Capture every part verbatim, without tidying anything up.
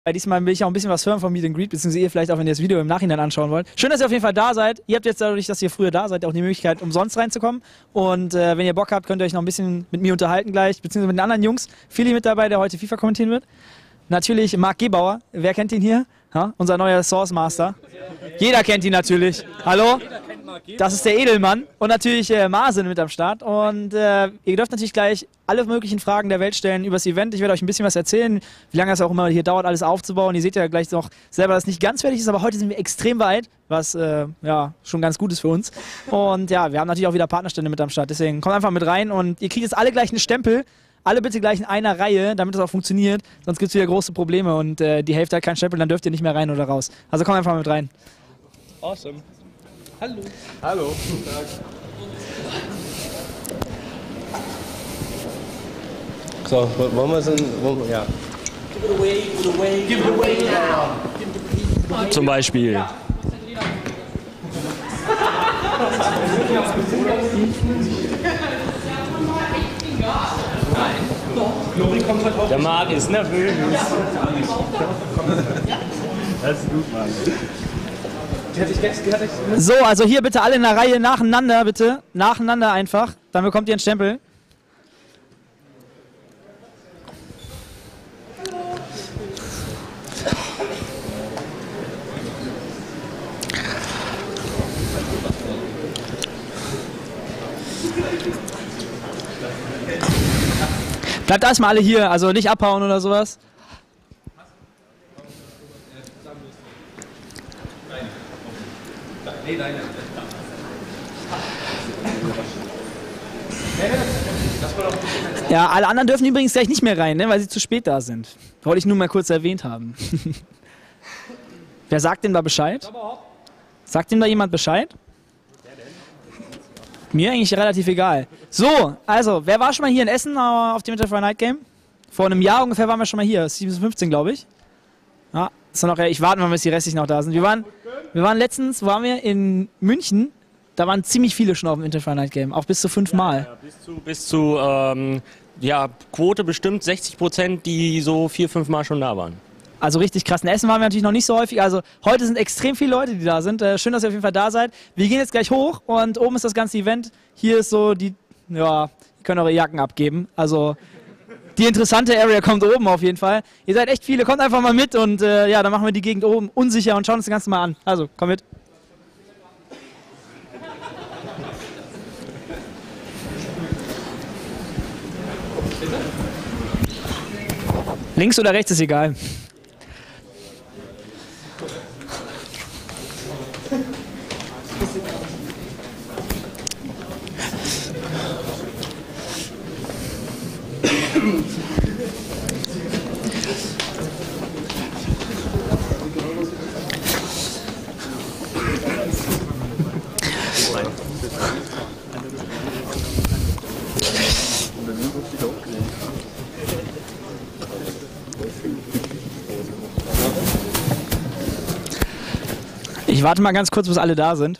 Diesmal will ich auch ein bisschen was hören vom Meet and Greet, beziehungsweise ihr vielleicht auch, wenn ihr das Video im Nachhinein anschauen wollt. Schön, dass ihr auf jeden Fall da seid. Ihr habt jetzt dadurch, dass ihr früher da seid, auch die Möglichkeit, umsonst reinzukommen. Und äh, wenn ihr Bock habt, könnt ihr euch noch ein bisschen mit mir unterhalten gleich, beziehungsweise mit den anderen Jungs. Philly mit dabei, der heute FIFA kommentieren wird. Natürlich Marc Gebauer. Wer kennt ihn hier? Ha? Unser neuer Source Master. Jeder kennt ihn natürlich. Hallo? Das ist der Edelmann. Und natürlich äh, Marcin mit am Start. Und äh, ihr dürft natürlich gleich alle möglichen Fragen der Welt stellen über das Event. Ich werde euch ein bisschen was erzählen, wie lange es auch immer hier dauert, alles aufzubauen. Ihr seht ja gleich noch selber, dass es nicht ganz fertig ist, aber heute sind wir extrem weit, was äh, ja schon ganz gut ist für uns. Und ja, wir haben natürlich auch wieder Partnerstände mit am Start. Deswegen kommt einfach mit rein und ihr kriegt jetzt alle gleich einen Stempel. Alle bitte gleich in einer Reihe, damit das auch funktioniert. Sonst gibt es wieder große Probleme und äh, die Hälfte hat keinen Stempel, dann dürft ihr nicht mehr rein oder raus. Also kommt einfach mit rein. Awesome. Hallo. Hallo. Guten Tag. So, wollen wir es denn, ja. Give it away, give it away, give it away now. Zum Beispiel. Ja. Der Marc ist nervös. Das ist gut, Mann. So, also hier bitte alle in der Reihe nacheinander, bitte. Nacheinander einfach. Dann bekommt ihr einen Stempel. Bleibt erstmal alle hier, also nicht abhauen oder sowas. Ja, alle anderen dürfen übrigens gleich nicht mehr rein, ne, weil sie zu spät da sind. Wollte ich nur mal kurz erwähnt haben. Wer sagt denn da Bescheid? Sagt denn da jemand Bescheid? Mir eigentlich relativ egal. So, also, wer war schon mal hier in Essen auf dem Interfire Night Game? Vor einem Jahr ungefähr waren wir schon mal hier, sieben bis fünfzehn, glaube ich. Ja, ist noch, ich warte mal, bis die restlichen noch da sind. Wir waren, wir waren letztens, waren wir in München, da waren ziemlich viele schon auf dem Interfire Night Game, auch bis zu fünf Mal. Ja, ja, bis zu, bis zu ähm, ja, Quote bestimmt sechzig Prozent, die so vier, fünf Mal schon da waren. Also richtig krass. In Essen waren wir natürlich noch nicht so häufig. Also heute sind extrem viele Leute, die da sind. Äh, schön, dass ihr auf jeden Fall da seid. Wir gehen jetzt gleich hoch und oben ist das ganze Event. Hier ist so die, ja, ihr könnt eure Jacken abgeben. Also die interessante Area kommt oben auf jeden Fall. Ihr seid echt viele, kommt einfach mal mit und äh, ja, dann machen wir die Gegend oben unsicher und schauen uns das Ganze mal an. Also, komm mit. Links oder rechts ist egal. Ich warte mal ganz kurz, bis alle da sind.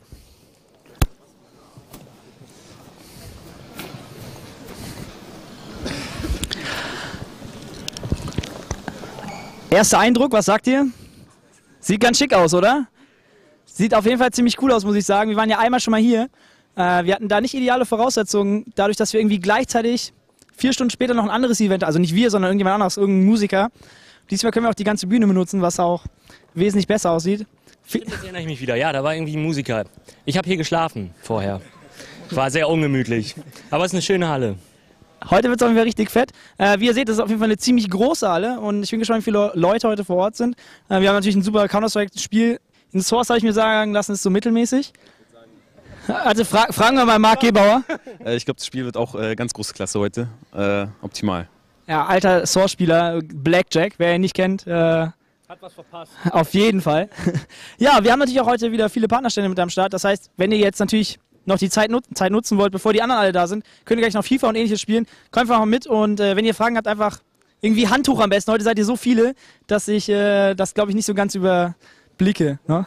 Erster Eindruck, was sagt ihr? Sieht ganz schick aus, oder? Sieht auf jeden Fall ziemlich cool aus, muss ich sagen. Wir waren ja einmal schon mal hier. Äh, wir hatten da nicht ideale Voraussetzungen, dadurch, dass wir irgendwie gleichzeitig vier Stunden später noch ein anderes Event, also nicht wir, sondern irgendjemand anderes, irgendein Musiker. Diesmal können wir auch die ganze Bühne benutzen, was auch wesentlich besser aussieht. Stimmt, jetzt erinnere ich mich wieder. Ja, da war irgendwie ein Musiker. Ich habe hier geschlafen vorher. War sehr ungemütlich. Aber es ist eine schöne Halle. Heute wird es auf jeden Fall richtig fett. Äh, wie ihr seht, das ist auf jeden Fall eine ziemlich große Halle und ich bin gespannt, wie viele Leute heute vor Ort sind. Äh, wir haben natürlich ein super Counter-Strike-Spiel. In Source habe ich mir sagen lassen, ist so mittelmäßig. Also fra fragen wir mal Marc Gebauer. Äh, ich glaube, das Spiel wird auch äh, ganz große Klasse heute. Äh, optimal. Ja, alter Source-Spieler, Blackjack, wer ihn nicht kennt. Äh, Hat was verpasst. Auf jeden Fall. Ja, wir haben natürlich auch heute wieder viele Partnerstände mit am Start. Das heißt, wenn ihr jetzt natürlich noch die Zeit, nut Zeit nutzen wollt, bevor die anderen alle da sind, könnt ihr gleich noch FIFA und ähnliches spielen. Kommt einfach mal mit und äh, wenn ihr Fragen habt, einfach irgendwie Handtuch am besten. Heute seid ihr so viele, dass ich äh, das, glaube ich, nicht so ganz überblicke. Ne?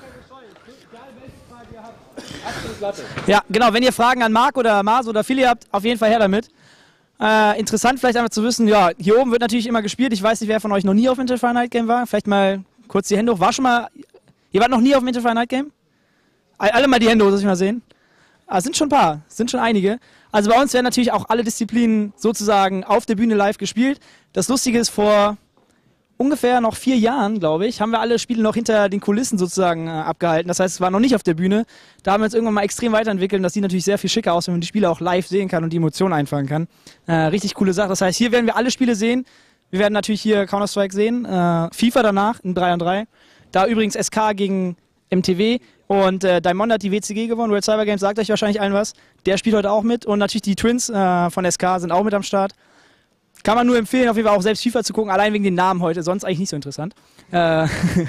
Ja, genau. Wenn ihr Fragen an Marc oder Mars oder Philly habt, auf jeden Fall her damit. Äh, interessant vielleicht einfach zu wissen, ja, hier oben wird natürlich immer gespielt. Ich weiß nicht, wer von euch noch nie auf Interfire Night Game war. Vielleicht mal kurz die Hände hoch. War schon mal, ihr wart noch nie auf dem Interfire Night Game? Alle mal die Hände hoch, dass ich mal sehen. Ah, sind schon ein paar, sind schon einige. Also bei uns werden natürlich auch alle Disziplinen sozusagen auf der Bühne live gespielt. Das Lustige ist, vor ungefähr noch vier Jahren, glaube ich, haben wir alle Spiele noch hinter den Kulissen sozusagen äh, abgehalten. Das heißt, es war noch nicht auf der Bühne. Da haben wir uns irgendwann mal extrem weiterentwickelt. Das sieht natürlich sehr viel schicker aus, wenn man die Spiele auch live sehen kann und die Emotionen einfangen kann. Äh, richtig coole Sache. Das heißt, hier werden wir alle Spiele sehen. Wir werden natürlich hier Counter-Strike sehen. Äh, FIFA danach in drei und drei. Da übrigens S K gegen M T W. Und äh, Diamond hat die W C G gewonnen. World Cyber Games sagt euch wahrscheinlich allen was. Der spielt heute auch mit. Und natürlich die Twins äh, von S K sind auch mit am Start. Kann man nur empfehlen, auf jeden Fall auch selbst FIFA zu gucken, allein wegen den Namen heute, sonst eigentlich nicht so interessant. Äh,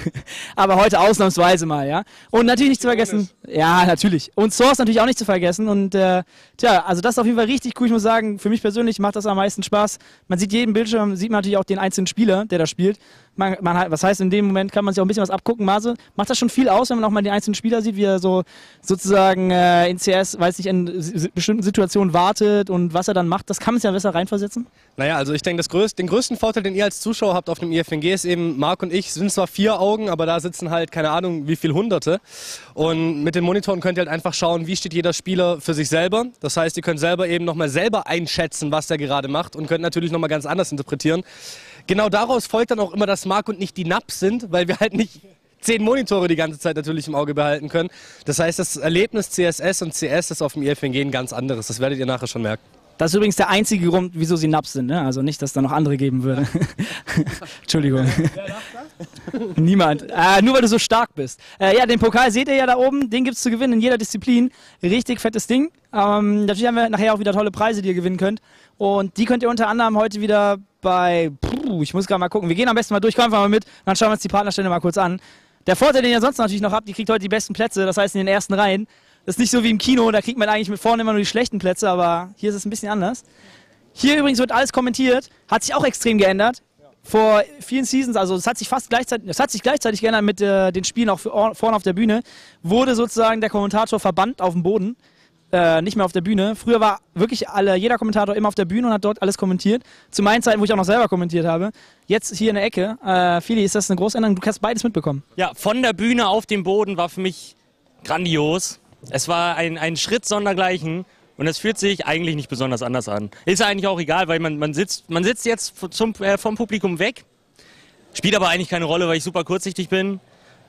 aber heute ausnahmsweise mal, ja. Und natürlich nicht zu vergessen, ja, natürlich. Und Source natürlich auch nicht zu vergessen. Und äh, tja, also das ist auf jeden Fall richtig cool. Ich muss sagen, für mich persönlich macht das am meisten Spaß. Man sieht jeden Bildschirm, sieht man natürlich auch den einzelnen Spieler, der da spielt. Man, man hat, was heißt, in dem Moment kann man sich auch ein bisschen was abgucken. Mase, macht das schon viel aus, wenn man auch mal den einzelnen Spieler sieht, wie er so sozusagen äh, in C S, weiß nicht, in s- bestimmten Situationen wartet und was er dann macht. Das kann man sich ja besser reinversetzen. Naja, also ich denke, das größte, den größten Vorteil, den ihr als Zuschauer habt auf dem I F N G, ist eben, Marc und ich sind zwar vier Augen, aber da sitzen halt keine Ahnung wie viel Hunderte. Und mit den Monitoren könnt ihr halt einfach schauen, wie steht jeder Spieler für sich selber. Das heißt, ihr könnt selber eben nochmal selber einschätzen, was der gerade macht und könnt natürlich nochmal ganz anders interpretieren. Genau daraus folgt dann auch immer, dass Marc und nicht die Naps sind, weil wir halt nicht zehn Monitore die ganze Zeit natürlich im Auge behalten können. Das heißt, das Erlebnis C S S und C S ist auf dem I F N G ein ganz anderes. Das werdet ihr nachher schon merken. Das ist übrigens der einzige Grund, wieso sie Naps sind, ne? Also nicht, dass da noch andere geben würde. Entschuldigung. Wer darf das? Niemand. Äh, nur weil du so stark bist. Äh, ja, den Pokal seht ihr ja da oben. Den gibt es zu gewinnen in jeder Disziplin. Richtig fettes Ding. Ähm, natürlich haben wir nachher auch wieder tolle Preise, die ihr gewinnen könnt. Und die könnt ihr unter anderem heute wieder bei... Puh, ich muss gerade mal gucken. Wir gehen am besten mal durch. Kommen einfach mal mit. Dann schauen wir uns die Partnerstände mal kurz an. Der Vorteil, den ihr sonst natürlich noch habt, ihr kriegt heute die besten Plätze. Das heißt in den ersten Reihen. Das ist nicht so wie im Kino, da kriegt man eigentlich mit vorne immer nur die schlechten Plätze, aber hier ist es ein bisschen anders. Hier übrigens wird alles kommentiert, hat sich auch extrem geändert. Vor vielen Seasons, also es hat sich fast gleichzeitig, es hat sich gleichzeitig geändert mit äh, den Spielen auch für, vorne auf der Bühne, wurde sozusagen der Kommentator verbannt auf dem Boden, äh, nicht mehr auf der Bühne. Früher war wirklich alle, jeder Kommentator immer auf der Bühne und hat dort alles kommentiert. Zu meinen Zeiten, wo ich auch noch selber kommentiert habe. Jetzt hier in der Ecke. Äh, Fili, ist das eine große Änderung? Du hast beides mitbekommen. Ja, von der Bühne auf den Boden war für mich grandios. Es war ein, ein Schritt sondergleichen und es fühlt sich eigentlich nicht besonders anders an. Ist eigentlich auch egal, weil man, man, sitzt, man sitzt jetzt zum, äh, vom Publikum weg, spielt aber eigentlich keine Rolle, weil ich super kurzsichtig bin.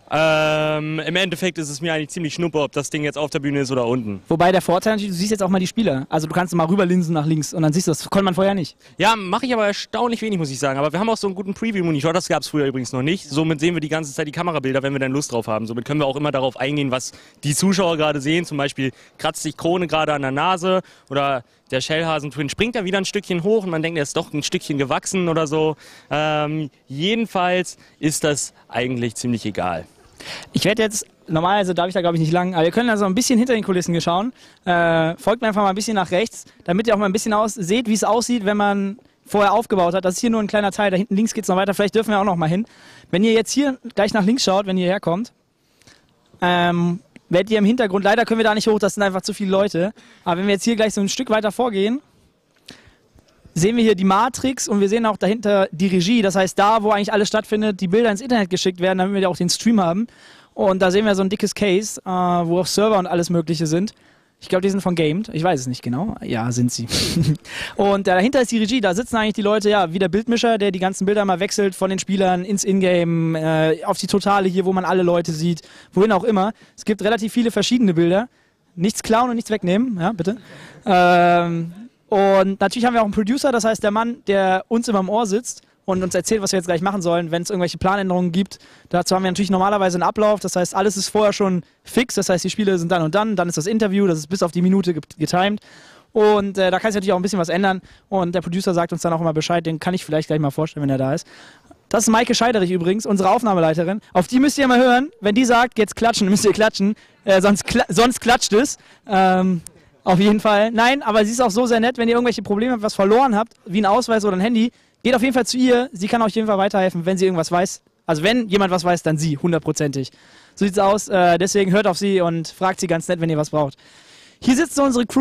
Ähm, Im Endeffekt ist es mir eigentlich ziemlich schnuppe, ob das Ding jetzt auf der Bühne ist oder unten. Wobei der Vorteil natürlich, du siehst jetzt auch mal die Spieler. Also du kannst mal rüberlinsen nach links und dann siehst du das. Konnte man vorher nicht. Ja, mache ich aber erstaunlich wenig, muss ich sagen. Aber wir haben auch so einen guten Preview-Monitor, das gab es früher übrigens noch nicht. Somit sehen wir die ganze Zeit die Kamerabilder, wenn wir dann Lust drauf haben. Somit können wir auch immer darauf eingehen, was die Zuschauer gerade sehen. Zum Beispiel kratzt sich Krone gerade an der Nase oder der Shellhasen-Twin springt da wieder ein Stückchen hoch und man denkt, er ist doch ein Stückchen gewachsen oder so. Ähm, jedenfalls ist das eigentlich ziemlich egal. Ich werde jetzt, normalerweise darf ich da glaube ich nicht lang, aber wir können also ein bisschen hinter den Kulissen schauen. Äh, folgt mir einfach mal ein bisschen nach rechts, damit ihr auch mal ein bisschen aus, seht, wie es aussieht, wenn man vorher aufgebaut hat. Das ist hier nur ein kleiner Teil, da hinten links geht es noch weiter, vielleicht dürfen wir auch noch mal hin. Wenn ihr jetzt hier gleich nach links schaut, wenn ihr herkommt, ähm, werdet ihr im Hintergrund, leider können wir da nicht hoch, das sind einfach zu viele Leute, aber wenn wir jetzt hier gleich so ein Stück weiter vorgehen, sehen wir hier die Matrix und wir sehen auch dahinter die Regie. Das heißt, da, wo eigentlich alles stattfindet, die Bilder ins Internet geschickt werden, damit wir ja auch den Stream haben. Und da sehen wir so ein dickes Case, äh, wo auch Server und alles Mögliche sind. Ich glaube, die sind von Gamed. Ich weiß es nicht genau. Ja, sind sie. Und dahinter ist die Regie. Da sitzen eigentlich die Leute, ja, wie der Bildmischer, der die ganzen Bilder mal wechselt von den Spielern ins Ingame, äh, auf die Totale hier, wo man alle Leute sieht, wohin auch immer. Es gibt relativ viele verschiedene Bilder. Nichts klauen und nichts wegnehmen, ja, bitte. Ähm... Und natürlich haben wir auch einen Producer, das heißt der Mann, der uns immer im Ohr sitzt und uns erzählt, was wir jetzt gleich machen sollen, wenn es irgendwelche Planänderungen gibt. Dazu haben wir natürlich normalerweise einen Ablauf, das heißt alles ist vorher schon fix, das heißt die Spiele sind dann und dann, dann ist das Interview, das ist bis auf die Minute getimed und äh, da kann sich natürlich auch ein bisschen was ändern und der Producer sagt uns dann auch immer Bescheid, den kann ich vielleicht gleich mal vorstellen, wenn er da ist. Das ist Maike Scheiderich übrigens, unsere Aufnahmeleiterin. Auf die müsst ihr mal hören, wenn die sagt, jetzt klatschen, müsst ihr klatschen, äh, sonst, kla sonst klatscht es. Ähm, Auf jeden Fall. Nein, aber sie ist auch so sehr nett, wenn ihr irgendwelche Probleme habt, was verloren habt, wie ein Ausweis oder ein Handy, geht auf jeden Fall zu ihr. Sie kann euch auf jeden Fall weiterhelfen, wenn sie irgendwas weiß. Also wenn jemand was weiß, dann sie, hundertprozentig. So sieht's aus. Äh, deswegen hört auf sie und fragt sie ganz nett, wenn ihr was braucht. Hier sitzt so unsere Crew.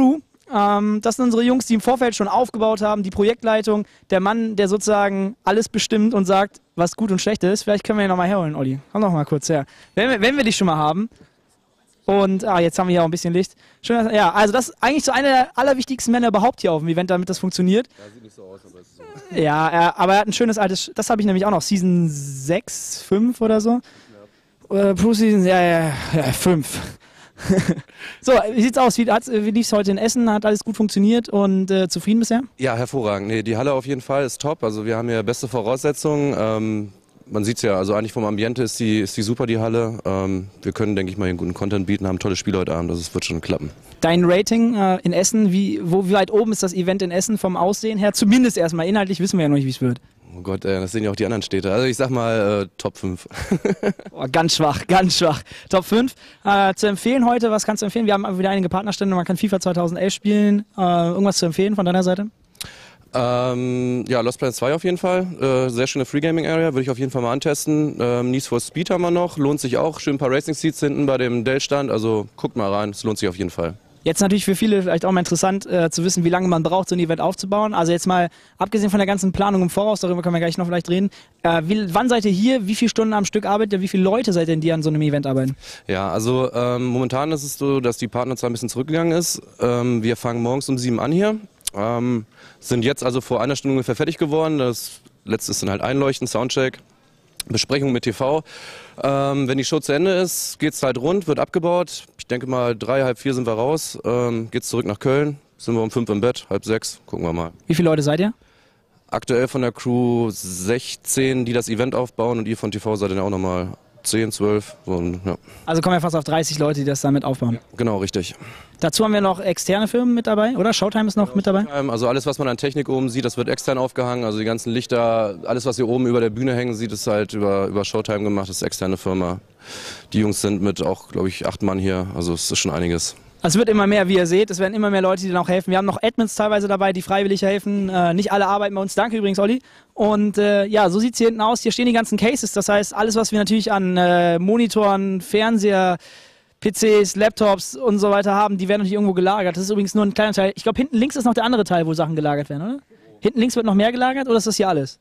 Ähm, das sind unsere Jungs, die im Vorfeld schon aufgebaut haben, die Projektleitung, der Mann, der sozusagen alles bestimmt und sagt, was gut und schlecht ist. Vielleicht können wir ihn nochmal herholen, Olli. Komm noch mal kurz her. Wenn wir, wenn wir dich schon mal haben. Und, ah, jetzt haben wir hier auch ein bisschen Licht. Schön, dass, ja, also das ist eigentlich so einer der allerwichtigsten Männer überhaupt hier auf dem Event, damit das funktioniert. Ja, sieht nicht so aus, aber es ist so. Ja, er, aber er hat ein schönes altes, das habe ich nämlich auch noch, Season sechs, fünf oder so. Ja. Äh, Pro Season, ja, ja, ja, fünf. So, wie sieht's aus? Wie, wie lief es heute in Essen? Hat alles gut funktioniert und äh, zufrieden bisher? Ja, hervorragend. Nee, die Halle auf jeden Fall ist top. Also wir haben hier beste Voraussetzungen. Ähm, man sieht es ja, also eigentlich vom Ambiente ist die, ist die super, die Halle. Ähm, wir können, denke ich mal, einen guten Content bieten, haben tolle Spiele heute Abend. Also es wird schon klappen. Dein Rating äh, in Essen, wie, wo, wie weit oben ist das Event in Essen vom Aussehen her? Zumindest erstmal. Inhaltlich wissen wir ja noch nicht, wie es wird. Oh Gott, ey, das sehen ja auch die anderen Städte. Also ich sag mal äh, Top fünf. Oh, ganz schwach, ganz schwach. Top fünf. Äh, zu empfehlen heute, was kannst du empfehlen? Wir haben wieder einige Partnerstände, man kann FIFA zweitausendelf spielen. Äh, irgendwas zu empfehlen von deiner Seite? Ähm, ja, Lost Planet zwei auf jeden Fall. Äh, sehr schöne Free Gaming Area, würde ich auf jeden Fall mal antesten. Ähm, Need for Speed haben wir noch, lohnt sich auch. Schön ein paar Racing Seats hinten bei dem Dell-Stand, also guckt mal rein, es lohnt sich auf jeden Fall. Jetzt natürlich für viele vielleicht auch mal interessant äh, zu wissen, wie lange man braucht, so ein Event aufzubauen. Also jetzt mal, abgesehen von der ganzen Planung im Voraus, darüber können wir gleich noch vielleicht reden. Äh, wie, wann seid ihr hier? Wie viele Stunden am Stück arbeitet ihr? Wie viele Leute seid ihr denn, die an so einem Event arbeiten? Ja, also ähm, momentan ist es so, dass die Partnerzahl ein bisschen zurückgegangen ist. Ähm, wir fangen morgens um sieben an hier. Ähm, sind jetzt also vor einer Stunde ungefähr fertig geworden. Das letzte ist dann halt Einleuchten, Soundcheck, Besprechung mit T V. Ähm, wenn die Show zu Ende ist, geht's halt rund, wird abgebaut. Ich denke mal, drei, halb vier sind wir raus. Ähm, geht's zurück nach Köln. Sind wir um fünf im Bett, halb sechs. Gucken wir mal. Wie viele Leute seid ihr? Aktuell von der Crew sechzehn, die das Event aufbauen, und ihr von T V seid dann auch nochmal zehn, zwölf. So, ja. Also kommen wir fast auf dreißig Leute, die das damit aufbauen. Genau, richtig. Dazu haben wir noch externe Firmen mit dabei, oder? Showtime ist noch mit dabei? Also alles, was man an Technik oben sieht, das wird extern aufgehangen. Also die ganzen Lichter, alles, was hier oben über der Bühne hängen sieht, ist halt über, über Showtime gemacht. Das ist eine externe Firma. Die Jungs sind mit auch, glaube ich, acht Mann hier. Also es ist schon einiges. Es wird immer mehr, wie ihr seht. Es werden immer mehr Leute, die dann auch helfen. Wir haben noch Admins teilweise dabei, die freiwillig helfen. Äh, nicht alle arbeiten bei uns. Danke übrigens, Olli. Und äh, ja, so sieht es hier hinten aus. Hier stehen die ganzen Cases. Das heißt, alles, was wir natürlich an äh, Monitoren, Fernseher, P Cs, Laptops und so weiter haben, die werden natürlich irgendwo gelagert. Das ist übrigens nur ein kleiner Teil. Ich glaube, hinten links ist noch der andere Teil, wo Sachen gelagert werden, oder? Hinten links wird noch mehr gelagert, oder ist das hier alles?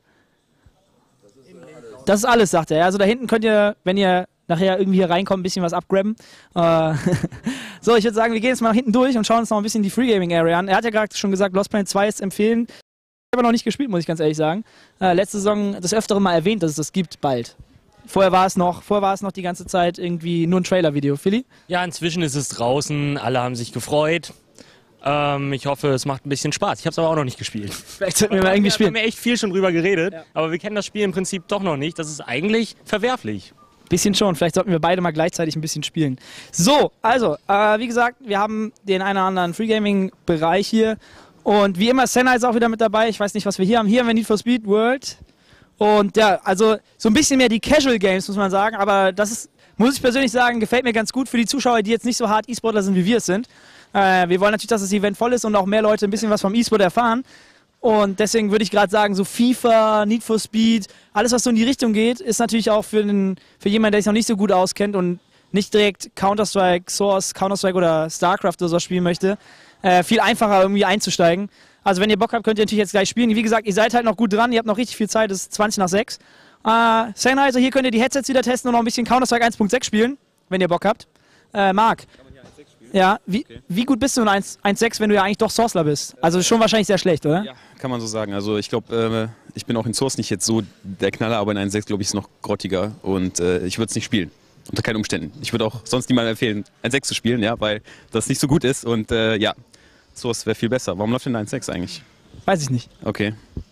Das ist alles, sagt er. Also da hinten könnt ihr, wenn ihr nachher irgendwie hier reinkommt, ein bisschen was abgrabben. Äh so, ich würde sagen, wir gehen jetzt mal nach hinten durch und schauen uns noch ein bisschen die Free Gaming Area an. Er hat ja gerade schon gesagt, Lost Planet zwei ist empfehlen. Ich habe noch nicht gespielt, muss ich ganz ehrlich sagen. Äh, letzte Saison des Öfteren mal erwähnt, dass es das gibt, bald. Vorher war es noch, vorher war es noch die ganze Zeit irgendwie nur ein Trailer-Video. Philly? Ja, inzwischen ist es draußen, alle haben sich gefreut. Ähm, ich hoffe, es macht ein bisschen Spaß. Ich habe es aber auch noch nicht gespielt. Vielleicht sollten wir mal irgendwie spielen. Wir haben ja echt viel schon drüber geredet, ja. aber wir kennen das Spiel im Prinzip doch noch nicht. Das ist eigentlich verwerflich. Bisschen schon, vielleicht sollten wir beide mal gleichzeitig ein bisschen spielen. So, also, äh, wie gesagt, wir haben den einen oder anderen Free Gaming-Bereich hier. Und wie immer, Senna ist auch wieder mit dabei. Ich weiß nicht, was wir hier haben. Hier haben wir Need for Speed World. Und ja, also so ein bisschen mehr die Casual Games, muss man sagen. Aber das ist, muss ich persönlich sagen, gefällt mir ganz gut für die Zuschauer, die jetzt nicht so hart E-Sportler sind, wie wir es sind. Äh, wir wollen natürlich, dass das Event voll ist und auch mehr Leute ein bisschen was vom E-Sport erfahren. Und deswegen würde ich gerade sagen, so FIFA, Need for Speed, alles was so in die Richtung geht, ist natürlich auch für, den, für jemanden, der sich noch nicht so gut auskennt und nicht direkt Counter-Strike, Source, Counter-Strike oder StarCraft oder so spielen möchte, äh, viel einfacher irgendwie einzusteigen. Also wenn ihr Bock habt, könnt ihr natürlich jetzt gleich spielen. Wie gesagt, ihr seid halt noch gut dran, ihr habt noch richtig viel Zeit, es ist zwanzig nach sechs. Äh, Sennheiser, hier könnt ihr die Headsets wieder testen und noch ein bisschen Counter-Strike eins Punkt sechs spielen, wenn ihr Bock habt. Äh, Marc. Ja, wie, okay. wie gut bist du in eins Punkt sechs, wenn du ja eigentlich doch Sourceler bist? Also schon wahrscheinlich sehr schlecht, oder? Ja, kann man so sagen. Also ich glaube, äh, ich bin auch in Source nicht jetzt so der Knaller, aber in eins Punkt sechs glaube ich ist noch grottiger und äh, ich würde es nicht spielen. Unter keinen Umständen. Ich würde auch sonst niemandem empfehlen, eins Punkt sechs zu spielen, ja, weil das nicht so gut ist und äh, ja, Source wäre viel besser. Warum läuft denn eins Punkt sechs eigentlich? Weiß ich nicht. Okay.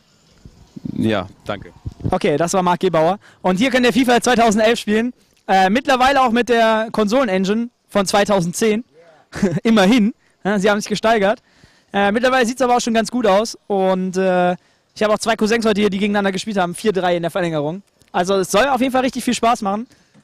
Ja, danke. Okay, das war Marc Gebauer. Und hier könnt ihr FIFA zweitausendelf spielen. Äh, mittlerweile auch mit der Konsolen-Engine von zweitausendzehn. Immerhin. Ja, sie haben sich gesteigert. Äh, mittlerweile sieht es aber auch schon ganz gut aus. Und äh, ich habe auch zwei Cousins heute hier, die gegeneinander gespielt haben. vier drei in der Verlängerung. Also es soll auf jeden Fall richtig viel Spaß machen.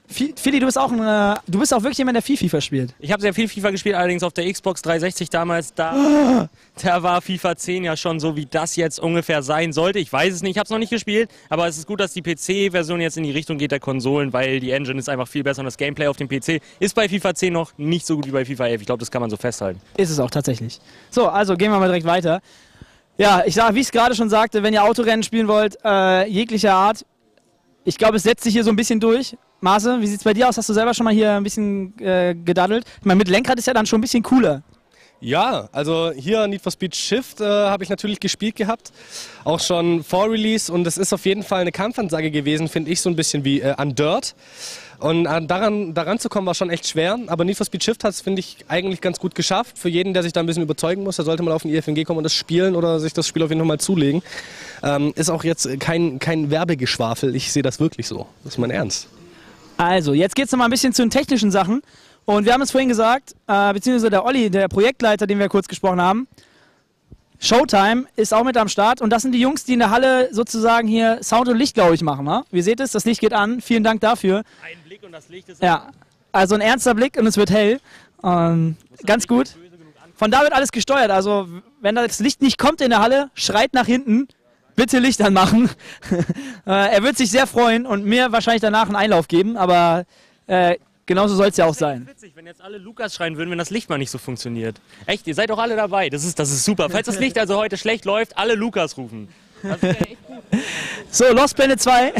Philly, du bist auch ein, äh, du bist auch wirklich jemand, der viel FIFA spielt. Ich habe sehr viel FIFA gespielt, allerdings auf der Xbox dreihundertsechzig damals. Da, da war FIFA zehn ja schon so, wie das jetzt ungefähr sein sollte. Ich weiß es nicht, ich habe es noch nicht gespielt, aber es ist gut, dass die P C-Version jetzt in die Richtung geht der Konsolen, weil die Engine ist einfach viel besser und das Gameplay auf dem P C ist bei FIFA zehn noch nicht so gut wie bei FIFA elf. Ich glaube, das kann man so festhalten. Ist es auch tatsächlich. So, also gehen wir mal direkt weiter. Ja, ich sage, wie ich es gerade schon sagte, wenn ihr Autorennen spielen wollt, äh, jeglicher Art, ich glaube, es setzt sich hier so ein bisschen durch. Mase, wie sieht es bei dir aus? Hast du selber schon mal hier ein bisschen äh, gedaddelt? Ich meine, mit Lenkrad ist ja dann schon ein bisschen cooler. Ja, also hier Need for Speed Shift äh, habe ich natürlich gespielt gehabt, auch schon vor Release, und es ist auf jeden Fall eine Kampfansage gewesen, finde ich, so ein bisschen wie äh, Undirt. Und äh, daran, daran zu kommen war schon echt schwer, aber Need for Speed Shift hat es, finde ich, eigentlich ganz gut geschafft. Für jeden, der sich da ein bisschen überzeugen muss, der sollte mal auf den I F N G kommen und das spielen oder sich das Spiel auf jeden Fall mal zulegen. Ähm, ist auch jetzt kein, kein Werbegeschwafel, ich sehe das wirklich so, das ist mein Ernst. Also, jetzt geht es nochmal ein bisschen zu den technischen Sachen. Und wir haben es vorhin gesagt, äh, beziehungsweise der Olli, der Projektleiter, den wir kurz gesprochen haben, Showtime ist auch mit am Start. Und das sind die Jungs, die in der Halle sozusagen hier Sound und Licht, glaube ich, machen. Ne? Wie seht es, das Licht geht an. Vielen Dank dafür. Ein Blick und das Licht ist... Ja, also ein ernster Blick und es wird hell. Ähm, ganz gut. Von da wird alles gesteuert. Also, wenn das Licht nicht kommt in der Halle, schreit nach hinten. Bitte Licht anmachen. äh, er wird sich sehr freuen und mir wahrscheinlich danach einen Einlauf geben, aber äh, genauso soll es ja auch sein. Das ist witzig, wenn jetzt alle Lukas schreien würden, wenn das Licht mal nicht so funktioniert. Echt, ihr seid doch alle dabei. Das ist, das ist super. Falls das Licht also heute schlecht läuft, alle Lukas rufen. Das wäre echt gut. So, Lost Planet zwei.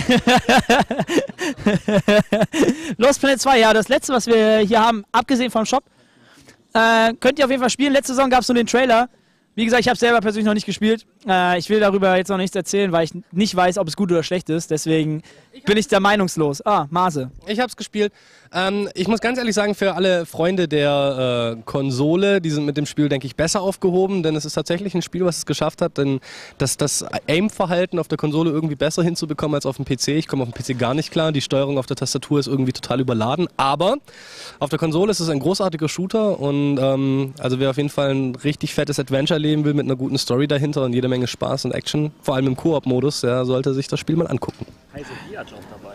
Lost Planet zwei, ja, das letzte, was wir hier haben, abgesehen vom Shop, äh, könnt ihr auf jeden Fall spielen. Letzte Saison gab es nur den Trailer. Wie gesagt, ich habe selber persönlich noch nicht gespielt. Äh, ich will darüber jetzt noch nichts erzählen, weil ich nicht weiß, ob es gut oder schlecht ist. Deswegen bin ich da meinungslos. Ah, Mase. Ich habe es gespielt. Ähm, ich muss ganz ehrlich sagen, für alle Freunde der äh, Konsole, die sind mit dem Spiel, denke ich, besser aufgehoben, denn es ist tatsächlich ein Spiel, was es geschafft hat, denn das, das Aim-Verhalten auf der Konsole irgendwie besser hinzubekommen als auf dem P C. Ich komme auf dem P C gar nicht klar. Die Steuerung auf der Tastatur ist irgendwie total überladen. Aber auf der Konsole ist es ein großartiger Shooter und ähm, also wer auf jeden Fall ein richtig fettes Adventure leben will mit einer guten Story dahinter und jede Menge Spaß und Action, vor allem im Koop-Modus, der sollte sich das Spiel mal angucken. Heiße Biatch auch dabei.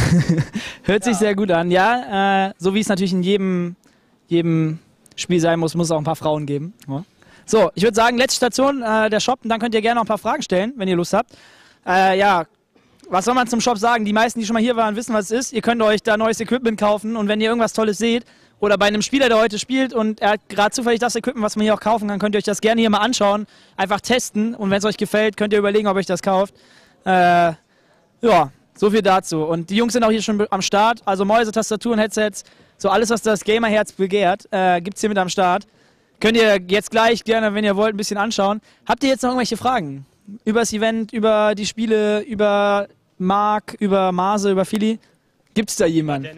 Hört sich sehr gut an. Ja, äh, so wie es natürlich in jedem, jedem Spiel sein muss, muss es auch ein paar Frauen geben. Ja. So, ich würde sagen, letzte Station, äh, der Shop, und dann könnt ihr gerne noch ein paar Fragen stellen, wenn ihr Lust habt. Äh, ja, was soll man zum Shop sagen? Die meisten, die schon mal hier waren, wissen, was es ist. Ihr könnt euch da neues Equipment kaufen und wenn ihr irgendwas Tolles seht oder bei einem Spieler, der heute spielt und er hat gerade zufällig das Equipment, was man hier auch kaufen kann, könnt ihr euch das gerne hier mal anschauen, einfach testen und wenn es euch gefällt, könnt ihr überlegen, ob ihr euch das kauft. Äh, ja, so viel dazu. Und die Jungs sind auch hier schon am Start, also Mäuse, Tastaturen, Headsets, so alles, was das Gamerherz begehrt, äh, gibt es hier mit am Start. Könnt ihr jetzt gleich gerne, wenn ihr wollt, ein bisschen anschauen. Habt ihr jetzt noch irgendwelche Fragen? Über das Event, über die Spiele, über Marc, über Mase, über Philly? Gibt es da jemanden?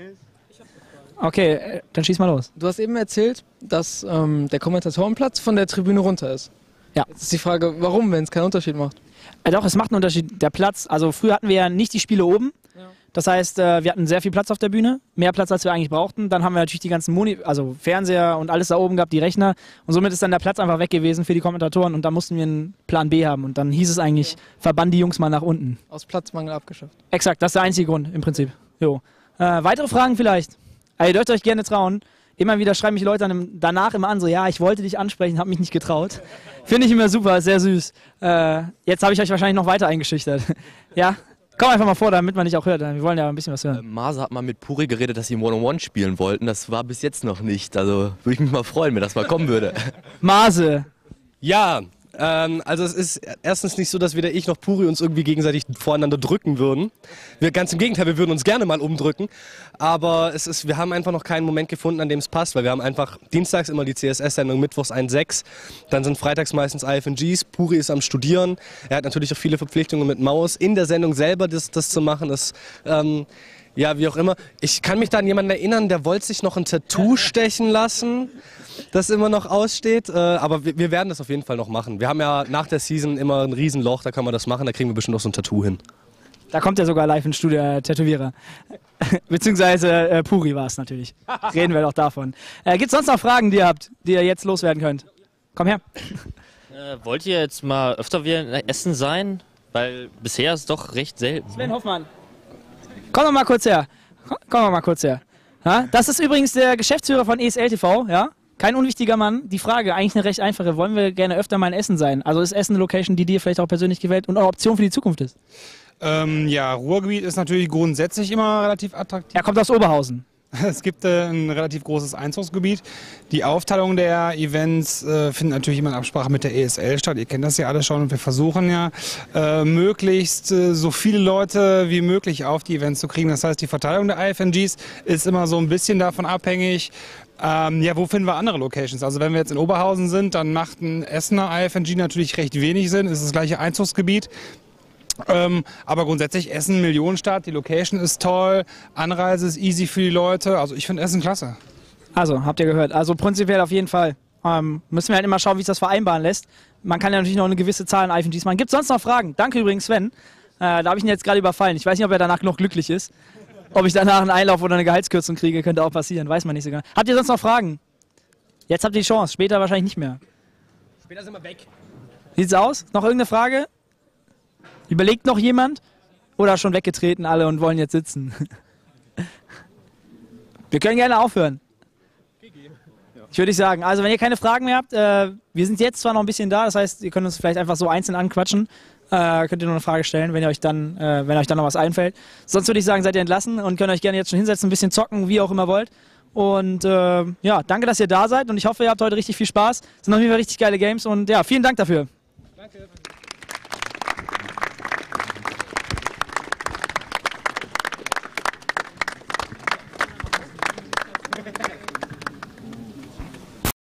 Okay, äh, dann schieß mal los. Du hast eben erzählt, dass ähm, der Kommentatorenplatz von der Tribüne runter ist. Ja. Jetzt ist die Frage, warum, wenn es keinen Unterschied macht? Äh, doch, es macht einen Unterschied. Der Platz, also früher hatten wir ja nicht die Spiele oben. Ja. Das heißt, äh, wir hatten sehr viel Platz auf der Bühne, mehr Platz, als wir eigentlich brauchten. Dann haben wir natürlich die ganzen Moni also Fernseher und alles da oben gehabt, die Rechner. Und somit ist dann der Platz einfach weg gewesen für die Kommentatoren und da mussten wir einen Plan B haben. Und dann hieß es eigentlich, verbann die Jungs mal nach unten. Aus Platzmangel abgeschafft. Exakt, das ist der einzige Grund im Prinzip. Jo. Äh, weitere Fragen vielleicht? Also ihr dürft euch gerne trauen. Immer wieder schreiben mich Leute dann danach immer an, so ja, ich wollte dich ansprechen, habe mich nicht getraut. Finde ich immer super, sehr süß. Äh, jetzt habe ich euch wahrscheinlich noch weiter eingeschüchtert. Ja, komm einfach mal vor, damit man dich auch hört. Wir wollen ja ein bisschen was hören. Äh, Mase hat mal mit Puri geredet, dass sie One-on-One spielen wollten. Das war bis jetzt noch nicht. Also würde ich mich mal freuen, wenn das mal kommen würde. Mase. Ja, ähm, also es ist erstens nicht so, dass weder ich noch Puri uns irgendwie gegenseitig voreinander drücken würden. Wir, ganz im Gegenteil, wir würden uns gerne mal umdrücken. Aber es ist, wir haben einfach noch keinen Moment gefunden, an dem es passt, weil wir haben einfach dienstags immer die C S S-Sendung, mittwochs eins sechs, dann sind freitags meistens I F N Gs, Puri ist am Studieren, er hat natürlich auch viele Verpflichtungen mit Maus. In der Sendung selber das, das zu machen, ist... Ähm, ja, wie auch immer. Ich kann mich da an jemanden erinnern, der wollte sich noch ein Tattoo stechen lassen, das immer noch aussteht. Äh, aber wir, wir werden das auf jeden Fall noch machen. Wir haben ja nach der Season immer ein Riesenloch, da kann man das machen, da kriegen wir bestimmt noch so ein Tattoo hin. Da kommt ja sogar live ins Studio, äh, Tätowierer. Beziehungsweise äh, Puri war es natürlich. Reden wir doch davon. Äh, Gibt es sonst noch Fragen, die ihr habt, die ihr jetzt loswerden könnt? Komm her. Äh, wollt ihr jetzt mal öfter wieder in Essen sein? Weil bisher ist es doch recht selten. Sven Hoffmann. Komm doch mal kurz her. Komm, kommen wir mal kurz her. Ja? Das ist übrigens der Geschäftsführer von E S L T V, ja? Kein unwichtiger Mann. Die Frage, eigentlich eine recht einfache. Wollen wir gerne öfter mal in Essen sein? Also ist Essen eine Location, die dir vielleicht auch persönlich gefällt und eine Option für die Zukunft ist? Ähm, ja, Ruhrgebiet ist natürlich grundsätzlich immer relativ attraktiv. Er kommt aus Oberhausen. Es gibt äh, ein relativ großes Einzugsgebiet. Die Aufteilung der Events äh, findet natürlich immer in Absprache mit der E S L statt. Ihr kennt das ja alle schon und wir versuchen ja äh, möglichst äh, so viele Leute wie möglich auf die Events zu kriegen. Das heißt, die Verteilung der I F N Gs ist immer so ein bisschen davon abhängig, ähm, ja, wo finden wir andere Locations? Also wenn wir jetzt in Oberhausen sind, dann macht ein Essener I F N G natürlich recht wenig Sinn. Es ist das gleiche Einzugsgebiet. Ähm, aber grundsätzlich Essen, Millionenstadt, die Location ist toll, Anreise ist easy für die Leute, also ich finde Essen klasse. Also, habt ihr gehört, also prinzipiell auf jeden Fall. Ähm, müssen wir halt immer schauen, wie sich das vereinbaren lässt. Man kann ja natürlich noch eine gewisse Zahl an I F N Gs machen. Gibt es sonst noch Fragen? Danke übrigens, Sven. Äh, da habe ich ihn jetzt gerade überfallen. Ich weiß nicht, ob er danach noch glücklich ist. Ob ich danach einen Einlauf oder eine Gehaltskürzung kriege, könnte auch passieren, weiß man nicht so genau. Habt ihr sonst noch Fragen? Jetzt habt ihr die Chance, später wahrscheinlich nicht mehr. Später sind wir weg. Sieht's aus? Noch irgendeine Frage? Überlegt noch jemand? Oder schon weggetreten alle und wollen jetzt sitzen? Wir können gerne aufhören. Ich würde sagen, also wenn ihr keine Fragen mehr habt, äh, wir sind jetzt zwar noch ein bisschen da, das heißt, ihr könnt uns vielleicht einfach so einzeln anquatschen. Äh, könnt ihr nur eine Frage stellen, wenn ihr euch dann, äh, wenn euch dann noch was einfällt. Sonst würde ich sagen, seid ihr entlassen und könnt euch gerne jetzt schon hinsetzen, ein bisschen zocken, wie auch immer wollt. Und äh, ja, danke, dass ihr da seid und ich hoffe, ihr habt heute richtig viel Spaß. Es sind auf jeden Fall richtig geile Games und ja, vielen Dank dafür. Danke.